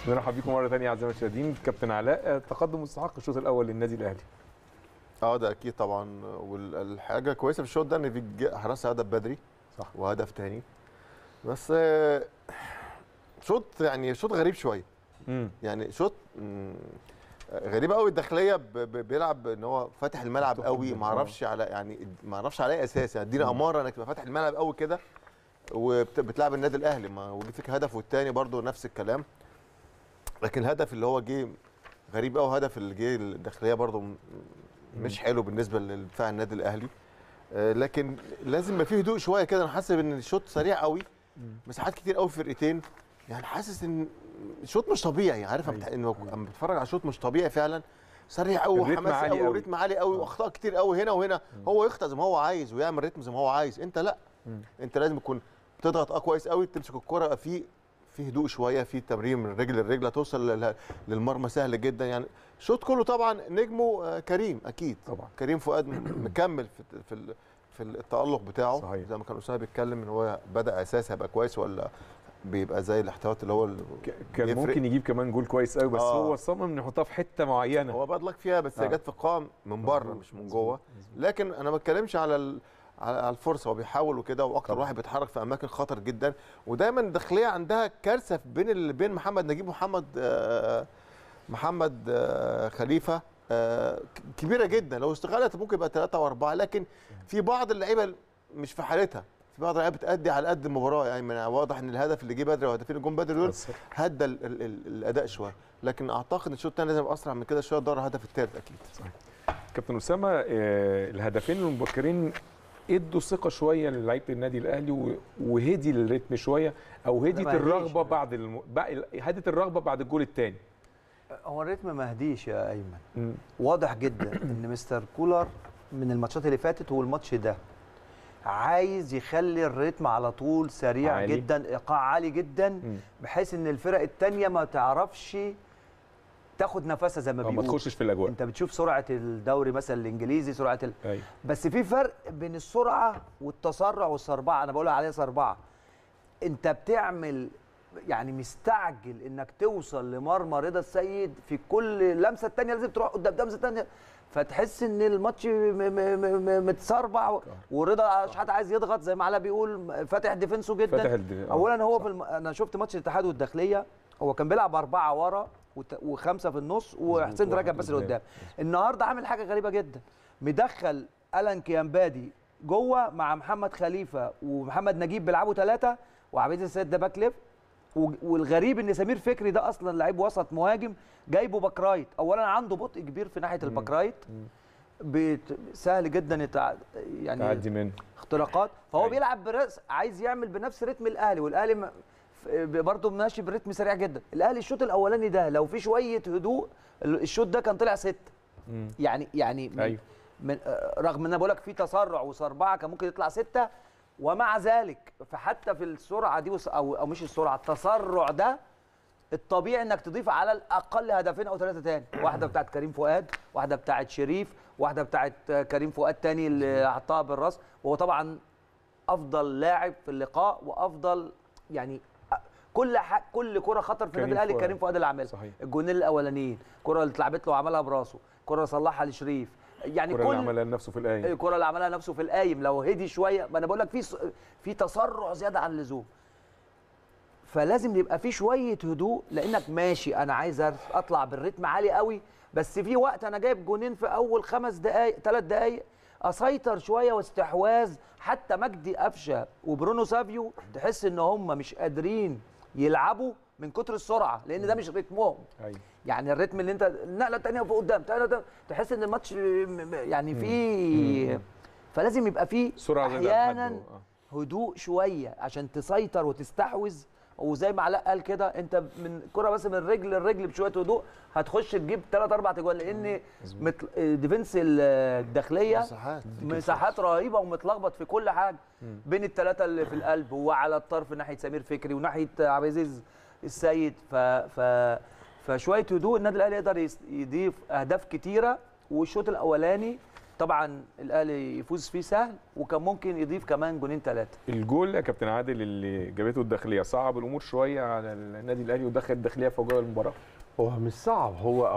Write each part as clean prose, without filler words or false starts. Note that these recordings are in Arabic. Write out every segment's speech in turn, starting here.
نرحب بيكم مره ثانيه اعزائي المشاهدين. كابتن علاء، تقدم مستحق الشوط الاول للنادي الاهلي. ده اكيد طبعا، والحاجه كويسه في الشوط ده ان في حراسه هدف بدري صح وهدف تاني. بس شوط غريب شويه. يعني شوط غريب قوي. الداخليه بيلعب ان هو فاتح الملعب قوي، ما اعرفش على اي اساس. يعني ادينا اماره انك تبقى فاتح الملعب قوي كده وبتلعب النادي الاهلي، ما وجي فيك هدف والتاني برضو نفس الكلام. لكن الهدف اللي هو جه غريب قوي، هدف اللي جه الداخليه برضو مش حلو بالنسبه لدفاع النادي الاهلي. لكن لازم يبقى فيه هدوء شويه كده. انا حاسس ان الشوط سريع قوي، مساحات كتير قوي في فرقتين. يعني حاسس ان الشوط مش طبيعي. عارف لما بتتفرج على شوط مش طبيعي فعلا، سريع قوي وحماسي قوي وريتم عالي قوي واخطاء كتير قوي هنا وهنا. هو يخطئ زي ما هو عايز ويعمل ريتم زي ما هو عايز، انت لا. انت لازم تكون بتضغط كويس قوي، تمسك الكره في هدوء شويه، في تمرير من رجل لرجل، توصل للمرمى سهل جدا. يعني الشوط كله طبعا نجمه كريم اكيد طبعا. كريم فؤاد مكمل في التألق بتاعه. صحيح. زي ما كان اسامه بيتكلم ان هو بدا اساسي هيبقى كويس ولا بيبقى زي الاحتياط اللي هو كان ممكن يجيب كمان جول كويس قوي، بس هو صمم انه يحطها في حته معينه. هو بدلك فيها بس هي جت في القائم من بره مش من جوه. لكن انا ما بتكلمش على الفرصه، هو بيحاول وكده، واكتر واحد بيتحرك في اماكن خطر جدا. ودايما الداخليه عندها كارثه بين محمد نجيب محمد خليفه كبيره جدا. لو استغلت ممكن يبقى 3 و4، لكن في بعض اللعيبه مش في حالتها. في بعض اللعيبه بتأدي على قد المباراه. يعني واضح ان الهدف اللي جه بدري وهدفين الجون بدري دول هدى الاداء شويه. لكن اعتقد ان الشوط الثاني لازم يبقى اسرع من كده شويه، دور الهدف الثالث اكيد. صحيح. كابتن اسامه، الهدفين المبكرين ادوا ثقه شويه للعيبه النادي الاهلي وهدي الريتم شويه، او هدت الرغبه هدت الرغبه بعد الجول الثاني. هو الريتم ما هديش يا ايمن. واضح جدا ان مستر كولر من الماتشات اللي فاتت والماتش ده عايز يخلي الريتم على طول سريع عالي جدا، ايقاع عالي جدا، بحيث ان الفرق الثانيه ما تعرفش تاخد نفسها زي ما بيقولوا، ما تخشش في الاجواء. انت بتشوف سرعه الدوري مثلا الانجليزي، سرعه أيوة. بس في فرق بين السرعه والتسرع والسربعه. انا بقول عليها سربعه. انت بتعمل يعني مستعجل انك توصل لمرمى رضا السيد في كل لمسه الثانيه، لازم تروح قدام لمسه ثانيه، فتحس ان الماتش متسربع. ورضا شحات عايز يضغط زي ما علاء بيقول، فاتح ديفنسه جدا. اولا هو انا شفت ماتش الاتحاد والداخليه، هو كان بيلعب 4 ورا و5 في النص، وحسين رجب بس اللي قدام. النهارده عامل حاجه غريبه جدا، مدخل ألان كيامبادي جوه مع محمد خليفه ومحمد نجيب بيلعبوا 3، وعبيد السيد ده باك ليفت. والغريب ان سمير فكري ده اصلا لعيب وسط مهاجم، جايبه باك رايت. اولا عنده بطء كبير في ناحيه الباك رايت، سهل جدا يعني تعدي منه اختراقات. فهو بيلعب عايز يعمل بنفس رتم الاهلي، والاهلي برضه ماشي برتم سريع جدا. الاهلي الشوط الاولاني ده لو في شويه هدوء، الشوط ده كان طلع 6. يعني من رغم ان انا بقول لك في تسرع وسربعه، كان ممكن يطلع 6. ومع ذلك فحتى في السرعه دي او مش السرعه، التسرع ده الطبيعي انك تضيف على الاقل هدفين او 3 تاني. واحده بتاعت كريم فؤاد، واحده بتاعت شريف، واحده بتاعت كريم فؤاد تاني اللي حطها بالراس. وهو طبعا افضل لاعب في اللقاء، وافضل يعني كل كره خطر في النادي الاهلي كريم فؤاد اللي عملها. الجونين الاولانيين، الكره اللي اتلعبت له وعملها براسه، الكره صلحها لشريف، يعني الكره اللي عملها لنفسه في القايم، الكره اللي عملها لنفسه في القايم لو هدي شويه. ما انا بقول لك في تسرع زياده عن اللزوم، فلازم يبقى في شويه هدوء، لانك ماشي انا عايز اطلع بالريتم عالي قوي، بس في وقت انا جايب جونين في اول 5 دقائق 3 دقائق، اسيطر شويه واستحواذ. حتى مجدي قفشه وبرونو سافيو تحس ان هم مش قادرين يلعبوا من كتر السرعه، لان ده مش رتمهم. يعني الريتم اللي انت النقله الثانيه فوق قدام تحس ان الماتش يعني فيه فلازم يبقى فيه احيانا هدوء شويه عشان تسيطر وتستحوذ. وزي ما علاء قال كده، انت من كره بس من رجل لرجل بشويه هدوء هتخش تجيب 3 4 اجوال، لان ديفنس الداخليه مساحات رهيبه ومتلخبط في كل حاجه بين ال3 اللي في القلب وعلى الطرف ناحيه سمير فكري وناحيه عبد العزيز السيد. فشويه هدوء النادي الاهلي يقدر يضيف اهداف كتيره. والشوط الاولاني طبعا الاهلي يفوز فيه سهل، وكان ممكن يضيف كمان جونين 3. الجول يا كابتن عادل اللي جابته الداخليه صعب الامور شويه على النادي الاهلي ودخل الداخليه في جوه المباراه. هو مش صعب،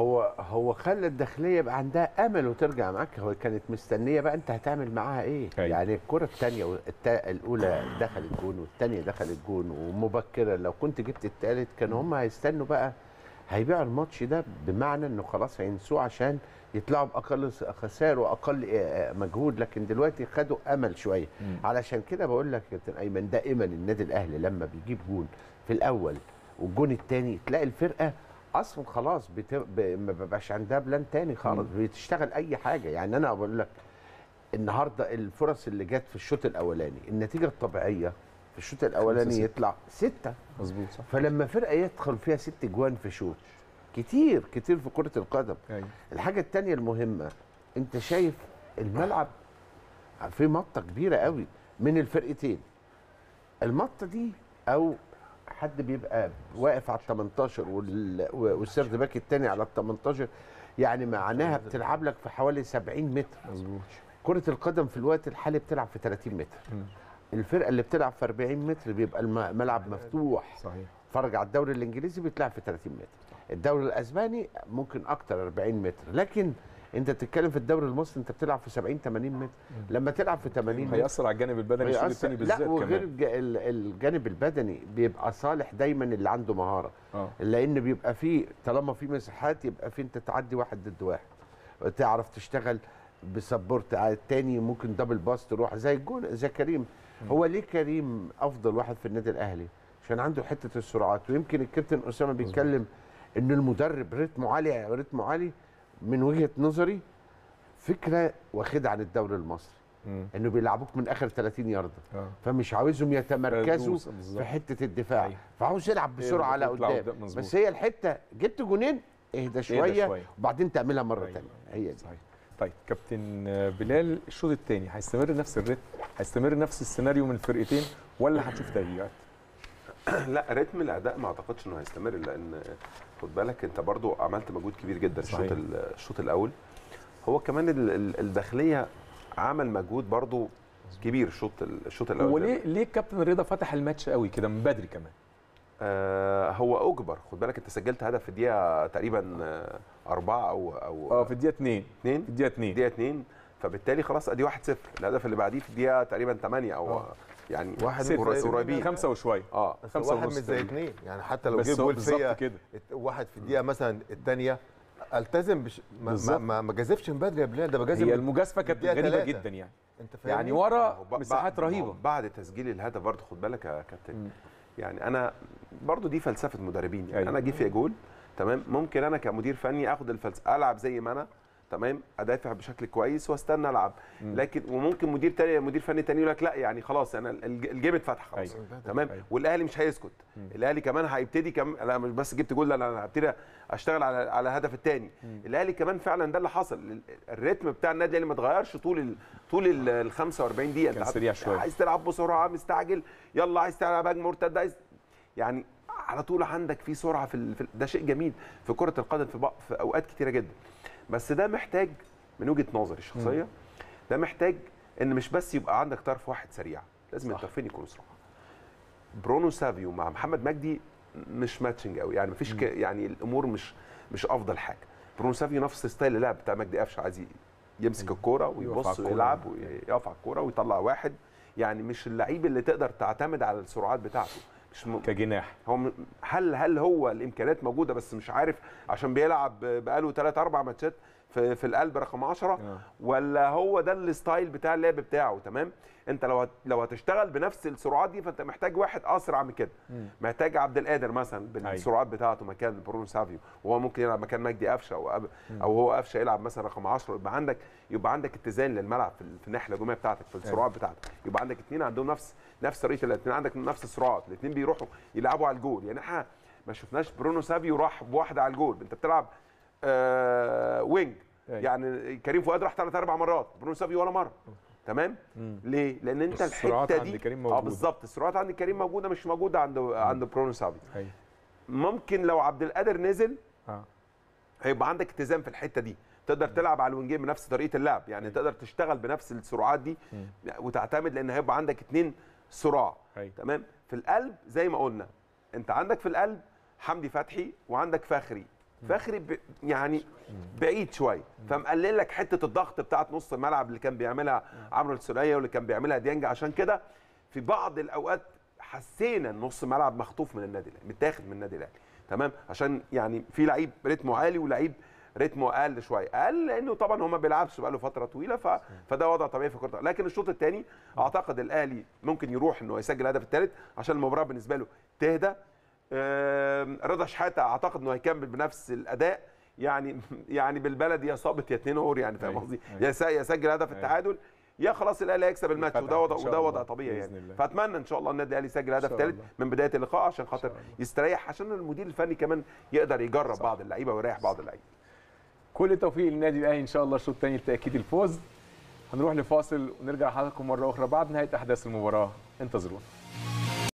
هو خلى الداخليه يبقى عندها امل وترجع معاك. هو كانت مستنيه بقى انت هتعمل معاها ايه. أيوة. يعني الكره الثانيه الاولى دخلت جون والثانيه دخلت جون ومبكره، لو كنت جبت الثالث كانوا هم هيستنوا بقى، هيبيعوا الماتش ده بمعنى انه خلاص هينسوه عشان يطلعوا باقل خسائر واقل مجهود. لكن دلوقتي خدوا امل شويه. علشان كده بقول لك يا كابتن ايمن، دائما النادي الاهلي لما بيجيب جون في الاول والجون الثاني تلاقي الفرقه اصلا خلاص ما بيبقاش عندها بلان تاني خالص، بتشتغل اي حاجه. يعني انا بقول لك النهارده الفرص اللي جت في الشوط الاولاني، النتيجه الطبيعيه في الشوط الاولاني يطلع 6. مظبوط صح. فلما فرقه يدخل فيها 6 جوان في شوط كتير في كره القدم. أيوة. الحاجه الثانيه المهمه، انت شايف الملعب في مطه كبيره قوي من الفرقتين. المطه دي او حد بيبقى واقف على ال 18 والسيرد باك الثاني على ال 18، يعني معناها بتلعب لك في حوالي 70 متر. مظبوط. كرة القدم في الوقت الحالي بتلعب في 30 متر. الفرقة اللي بتلعب في 40 متر بيبقى الملعب مفتوح. صحيح. فرج على الدوري الانجليزي بيتلعب في 30 متر. الدوري الاسباني ممكن اكتر 40 متر، لكن انت بتتكلم في الدوري المصري انت بتلعب في 70 80 متر. لما تلعب في 80 متر هيأثر على الجانب البدني الشوط الثاني بالذات. لا وغير كمان الجانب البدني بيبقى صالح دايما اللي عنده مهاره. لان بيبقى فيه طالما في مساحات يبقى في انت تعدي واحد ضد واحد، تعرف تشتغل بسبورت على الثاني، ممكن دبل باس تروح زي الجون زي كريم. هو ليه كريم افضل واحد في النادي الاهلي؟ عشان عنده حته السرعات. ويمكن الكابتن اسامه بيتكلم ان المدرب رتمه عالي من وجهه نظري، فكره واخدها عن الدوري المصري. انه بيلعبوك من اخر 30 يارده. فمش عاوزهم يتمركزوا في حته الدفاع. فعاوز يلعب بسرعه على قدام. بس هي الحته جبت جونين اهدى شويه وبعدين تعملها مره ثانيه. هي دي. صحيح. طيب كابتن بلال، الشوط الثاني هيستمر نفس الريتم، هيستمر نفس السيناريو من الفرقتين، ولا هتشوف تغييرات؟ لا، رتم الاداء ما اعتقدش انه هيستمر، لان خد بالك انت برضو عملت مجهود كبير جدا الشوط الاول. هو كمان الداخليه عمل مجهود برضو كبير الشوط الاول. وليه الكابتن رضا فتح الماتش قوي كده من بدري كمان؟ هو اجبر. خد بالك انت سجلت هدف في الدقيقه تقريبا 4 او في الدقيقه 2 في الدقيقه 2 فبالتالي خلاص ادي 1-0. الهدف اللي بعديه في الدقيقه تقريبا 8 او يعني قريبين 5 وشويه. بس واحد مش زي 2 يعني. حتى لو جه جول فيا واحد في الدقيقه مثلا الثانيه التزم ما جازفش من بدري يا بلال، ده بجازف. هي المجازفه كانت غريبه جدا يعني. انت فاهم يعني ورا مساحات رهيبه. بعد تسجيل الهدف برضه خد بالك يا كابتن، يعني انا برضه دي فلسفه مدربين. يعني انا جه فيا جول تمام، ممكن انا كمدير فني اخد الفلسفه العب زي ما انا تمام، ادافع بشكل كويس واستنى العب. لكن وممكن مدير فني تاني يقول لك لا يعني خلاص انا الجيم اتفتح خلاص. تمام. والاهلي مش هيسكت. الاهلي كمان هيبتدي لا مش بس جبت جول، لا انا هبتدي اشتغل على الهدف الثاني. الاهلي كمان فعلا ده اللي حصل. الريتم بتاع النادي الاهلي ما اتغيرش طول ال 45 دقيقه. كان سريع شويه. عايز تلعب بسرعه مستعجل، يلا عايز تلعب هجمه مرتده، عايز يعني على طول عندك في سرعه ده شيء جميل في كره القدم في اوقات كتيره جدا. بس ده محتاج من وجهه نظري الشخصيه، ده محتاج ان مش بس يبقى عندك طرف واحد سريع، لازم الطرفين يكونوا سرعه. برونو سافيو مع محمد مجدي مش ماتشنج قوي يعني، مفيش يعني الامور مش افضل حاجه. برونو سافيو نفس ستايل اللعب بتاع مجدي قفشه، عايز يمسك الكوره ويبص ويلعب ويقف على الكوره ويطلع واحد. يعني مش اللعيب اللي تقدر تعتمد على السرعات بتاعته كجناح. هو هل هو الامكانيات موجوده بس مش عارف عشان بيلعب بقاله 3-4 ماتشات في القلب رقم 10، ولا هو ده الستايل بتاع اللعب بتاعه؟ تمام. انت لو هتشتغل بنفس السرعات دي فانت محتاج واحد اسرع من كده. محتاج عبد القادر مثلا بالسرعات بتاعته مكان برونو سافيو، وهو ممكن يلعب مكان مجدي قفشه او هو قفشه يلعب مثلا رقم 10. يبقى عندك اتزان للملعب في الناحيه الهجوميه بتاعتك، في السرعات بتاعتك. يبقى عندك اثنين عندهم نفس طريقه، الاثنين عندك نفس السرعات، الاثنين بيروحوا يلعبوا على الجول. يعني احنا ما شفناش برونو سافيو راح بواحده على الجول. انت بتلعب وينج، يعني كريم فؤاد راح 3-4 مرات، برونو سافيو ولا مره. تمام. ليه؟ لان انت الحته دي بالظبط السرعات عند كريم موجوده، مش موجوده عند برونو سافيو. ممكن لو عبد القادر نزل هيبقى عندك اتزان في الحته دي، تقدر تلعب على الوينجين بنفس طريقه اللعب، يعني تقدر تشتغل بنفس السرعات دي وتعتمد، لان هيبقى عندك 2 صراع. تمام. في القلب زي ما قلنا انت عندك في القلب حمدي فتحي وعندك فخري يعني بعيد شويه، فمقلل لك حته الضغط بتاعت نص الملعب اللي كان بيعملها عمرو السوليه واللي كان بيعملها ديانج. عشان كده في بعض الاوقات حسينا ان نص الملعب مخطوف من النادي الاهلي، متاخد من النادي الاهلي. تمام. عشان يعني في لعيب رتمه عالي ولعيب رتمه اقل شويه، اقل لانه طبعا هو ما بيلعبش بقاله فتره طويله، فده وضع طبيعي في كره. لكن الشوط الثاني اعتقد الاهلي ممكن يروح انه يسجل الهدف الثالث عشان المباراه بالنسبه له تهدى. رضا شحاته اعتقد انه هيكمل بنفس الاداء، يعني بالبلدي يا صابت يا 2 اور، يعني فاهم قصدي، يا يسجل هدف التعادل يا خلاص الاهلي هيكسب الماتش، وده وضع طبيعي يعني. فاتمنى ان شاء الله النادي الاهلي يسجل هدف ثالث من بدايه اللقاء عشان خاطر يستريح، عشان المدير الفني كمان يقدر يجرب بعض اللعيبه ويريح بعض اللعيبه. كل التوفيق للنادي الاهلي ان شاء الله الشوط الثاني لتاكيد الفوز. هنروح لفاصل ونرجع لحضراتكم مره اخرى بعد نهايه احداث المباراه، انتظرونا.